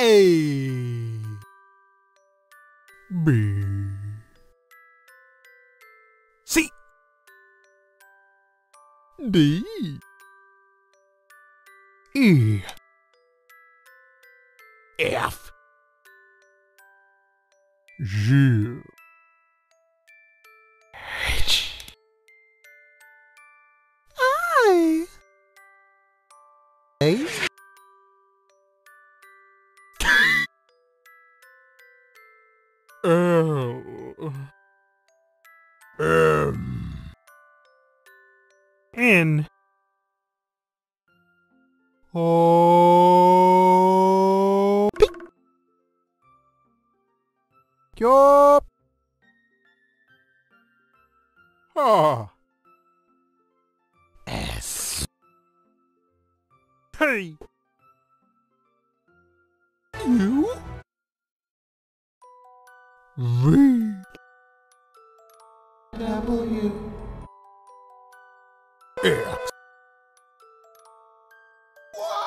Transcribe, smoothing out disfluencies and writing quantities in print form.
A B C D E F G H I A L M N O P Q R S T U V W X